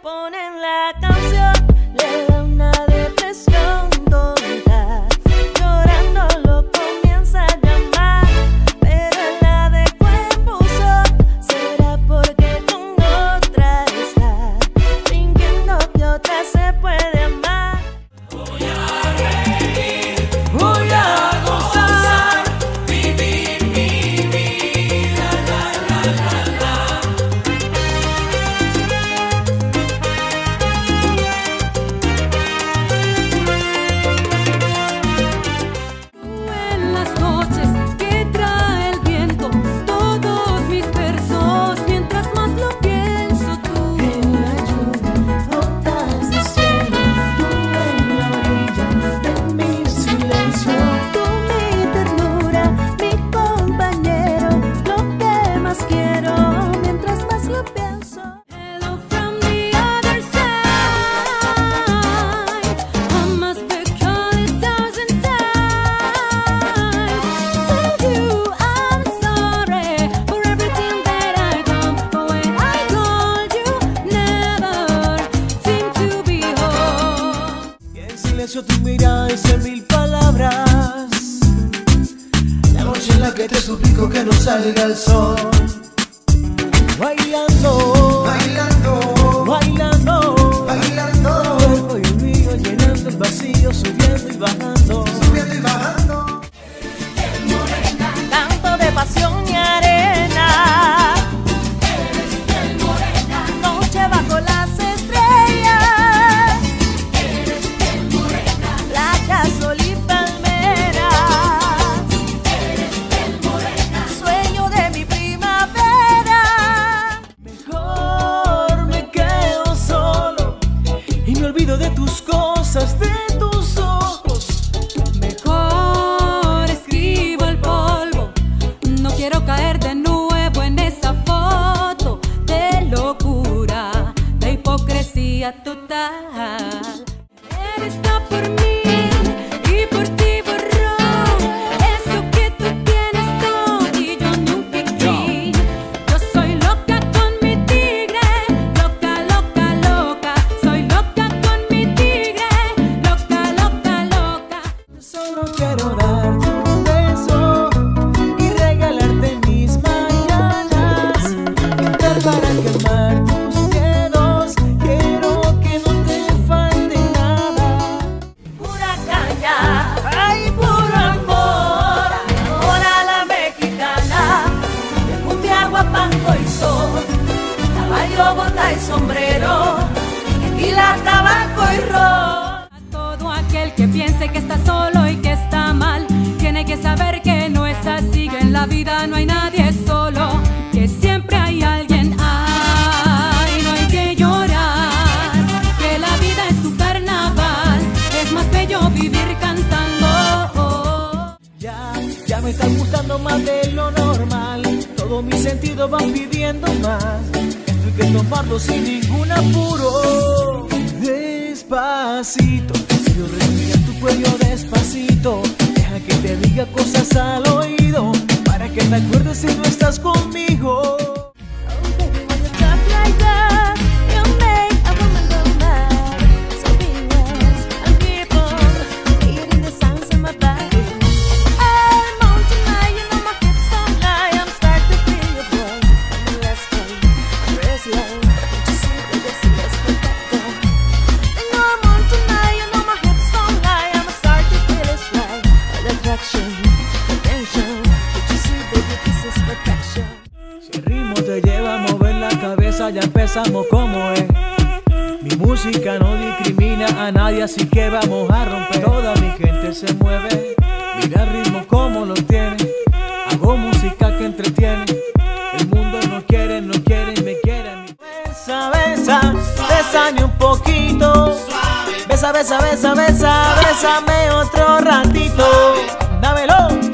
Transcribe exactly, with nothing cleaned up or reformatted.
Ponen la canción, le da una depresión tonta. Llorando lo comienza a llamar, pero él la dejó en buzón. Será porque con otra está, fingiendo que otra se puede amar. Voy a reír, voy a gozar, vivir mi vida, la, la, la, la. En las noches que trae el viento, todos mis versos, mientras más lo pienso tú. En la lluvia, gotas de cielo, tú en la orilla de mi silencio. Tú mi ternura, mi compañero, lo que más quiero, mientras más lo pienso. Hello from the other side, I must recall it thousand times. Tell you I'm sorry for everything that I done, but when I called you, never seemed to be home. Y en silencio tu mirada dice mil palabras. La noche en la que te suplico que no salga el sol. Bailando, bailando, bailando, bailando. Tu cuerpo y el mío llenando el vacío, subiendo y bajando, subiendo y bajando. Canto de pasión y arena, noche bajo las estrellas, playa, sol y palmeras, sueño de mi primavera. Mejor me quedo solo y me olvido de tus cosas, de tus ojos. Mejor escribo el polvo, no quiero caer de nuevo en esa foto de locura, de hipocresía total. Él está por mí y por ti borró eso que tú tienes tú y yo nunca aquí. Yo soy loca con mi tigre, loca, loca, loca. Soy loca con mi tigre, loca, loca, loca. Solo quiero darte un beso y regalarte mis mañanas. Pintar para quemar tus dedos. Quiero que no te falte nada. Pura caña, ay, puro amor, ahora la mexicana, de cumbia, guapango y sol, caballo, bota y sombrero, tequila, tabaco y ron. A todo aquel que piense que está solo y que está mal, tiene que saber que no es así, que en la vida no hay nadie solo, que siempre hay alguien. Ay, no hay que llorar, que la vida es su carnaval, es más bello vivir cantando. Ya, ya me está gustando más de lo normal. Todos mis sentidos van pidiendo más. Esto hay que tomarlo sin ningún apuro. Despacito, quiero respirar tu cuello despacito. Deja que te diga cosas al oído, para que te acuerdes si no estás conmigo. Oh, baby, when you talk like that, you make a woman go mad. So be honest and keep on beating the sounds in my body. I'm on tonight, you know my hips don't lie. I'm starting to feel your boy. I mean, let's go, press low. Don't you see that this is perfecto? You know I'm on tonight, you know my hips don't lie. I'm starting to feel it's right. The attraction, the tension. Don't you see, baby, this is perfection. Si el ritmo te lleva a mover la cabeza, ya empezamos como es. Mi música no discrimina a nadie, así que vamos a romper. Toda mi gente se mueve, mira el ritmo como lo tiene. Hago música que entretiene. El mundo no quiere, no quiere y me quiere a mí. Besa, besa, bésame un poquito. Besa, besa, besa, besa, bésame otro ratito. Dámelo.